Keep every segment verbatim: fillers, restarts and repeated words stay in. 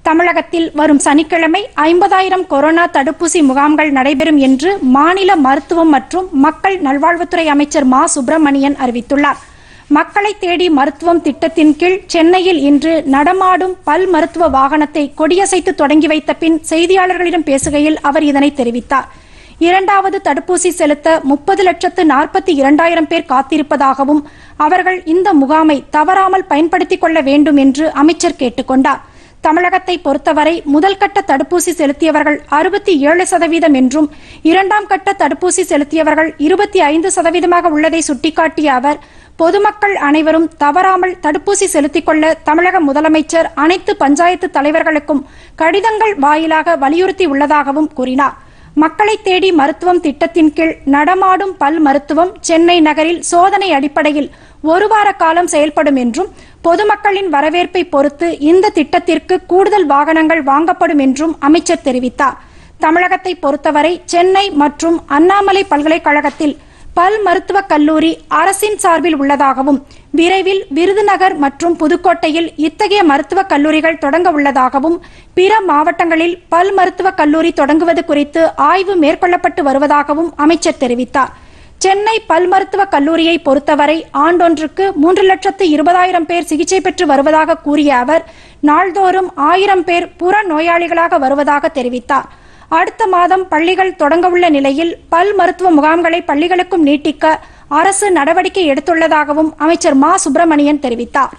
தமிழகத்தில் வரும் சனிக்கிழமை ஐம்பதாயிரம் கொரோனா தடுப்பூசி முகாம்கள் நடைபெறும் என்று மாநில மருத்துவம் மற்றும் மக்கள் நல்வாழ்வுத்துறை அமைச்சர் மா சுப்பிரமணியன் அறிவித்துள்ளார். மக்களை தேடி மருத்துவம் திட்டத்தின் கீழ் சென்னையில் இன்று நடமாடும் பல் மருத்துவ வாகனத்தை கொடியசைத்து தொடங்கி வைத்த பின் செய்தியாளர்களிடம் பேசுகையில் அவர் இதனை தெரிவித்தார். இரண்டாவது தடுப்பூசி செலுத்த முப்பது லட்சத்து நாற்பத்தி இரண்டாயிரம் பேர் காத்திருப்பதாகவும் அவர்கள் இந்த முகாமை தவறாமல் பயன்படுத்திக் கொள்ள வேண்டும் என்று அமைச்சர் கேட்டுக் கொண்டார். தமிழகத்தை பொறுத்தவரை முதல் கட்ட தடுப்பூசி செலுத்தியவர்கள் அறுபத்தி ஏழு சதவீதம் என்றும் இரண்டாம் கட்ட தடுப்பூசி செலுத்தியவர்கள் இருபத்தி ஐந்து சதவீதமாக உள்ளதை சுட்டிக்காட்டிய அவர், பொதுமக்கள் அனைவரும் தவறாமல் தடுப்பூசி செலுத்திக் கொள்ள தமிழக முதலமைச்சர் அனைத்து பஞ்சாயத்து தலைவர்களுக்கும் கடிதங்கள் வாயிலாக வலியுறுத்தி உள்ளதாகவும் கூறினார். மக்களை தேடி மருத்துவம் திட்டத்தின் கீழ் நடமாடும் பல் மருத்துவம் சென்னை நகரில் சோதனை அடிப்படையில் ஒரு வார காலம் செயல்படும் என்றும் பொதுமக்களின் வரவேற்பை பொறுத்து இந்த திட்டத்திற்கு கூடுதல் வாகனங்கள் வாங்கப்படும் என்றும் அமைச்சர் தெரிவித்தார். தமிழகத்தை பொறுத்தவரை சென்னை மற்றும் அண்ணாமலை பல்கலைக்கழகத்தில் பல் மருத்துவக் கல்லூரி அரசின் சார்பில் உள்ளதாகவும் விரைவில் விருதுநகர் மற்றும் புதுக்கோட்டையில் இத்தகைய மருத்துவக் கல்லூரிகள் தொடங்க உள்ளதாகவும் பிற மாவட்டங்களில் பல் மருத்துவக் கல்லூரி தொடங்குவது குறித்து ஆய்வு மேற்கொள்ளப்பட்டு வருவதாகவும் அமைச்சர் தெரிவித்தார். சென்னை பல் மருத்துவக் கல்லூரியை பொறுத்தவரை ஆண்டொன்றுக்கு மூன்று லட்சத்து இருபதாயிரம் பேர் சிகிச்சை பெற்று வருவதாக கூறிய அவர், நாள்தோறும் ஆயிரம் பேர் புற நோயாளிகளாக வருவதாக தெரிவித்தார். அடுத்த மாதம் பள்ளிகள் தொடங்க உள்ள நிலையில் பல் மருத்துவ முகாம்களை பள்ளிகளுக்கும் நீட்டிக்க அரசு நடவடிக்கை எடுத்துள்ளதாகவும் அமைச்சர் மா சுப்பிரமணியன் தெரிவித்தார்.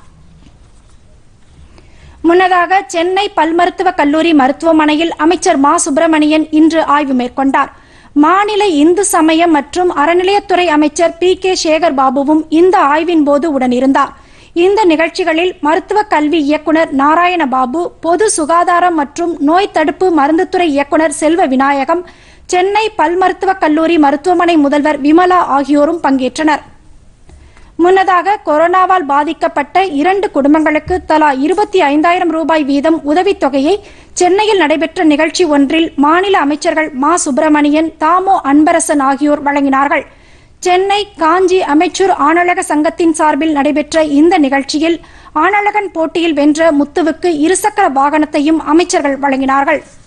முன்னதாக சென்னை பல் மருத்துவக் கல்லூரி மருத்துவமனையில் அமைச்சர் மா சுப்பிரமணியன் இன்று ஆய்வு மேற்கொண்டார். மாநில இந்து சமய மற்றும் அறநிலையத்துறை அமைச்சர் பி கே சேகர் பாபுவும் இந்த ஆய்வின் போது உடனிருந்தார். இந்த நிகழ்ச்சிகளில் மருத்துவ கல்வி இயக்குநர் நாராயணபாபு, பொது சுகாதாரம் மற்றும் நோய் தடுப்பு மருந்துத்துறை இயக்குநர் செல்வ விநாயகம், சென்னை பல் மருத்துவக் கல்லூரி மருத்துவமனை முதல்வர் விமலா ஆகியோரும் பங்கேற்றனர். முன்னதாக கொரோனாவால் பாதிக்கப்பட்ட இரண்டு குடும்பங்களுக்கு தலா இருபத்தி ஐந்தாயிரம் ரூபாய் வீதம் உதவித்தொகையை சென்னையில் நடைபெற்ற நிகழ்ச்சி ஒன்றில் மாநில அமைச்சர்கள் மா சுப்பிரமணியன், தாமோ அன்பரசன் ஆகியோர் வழங்கினார்கள். சென்னை காஞ்சி அமைச்சூர் ஆணழக சங்கத்தின் சார்பில் நடைபெற்ற இந்த நிகழ்ச்சியில் ஆணழகன் போட்டியில் வென்ற முத்துவுக்கு இருசக்கர வாகனத்தையும் அமைச்சர்கள் வழங்கினார்கள்.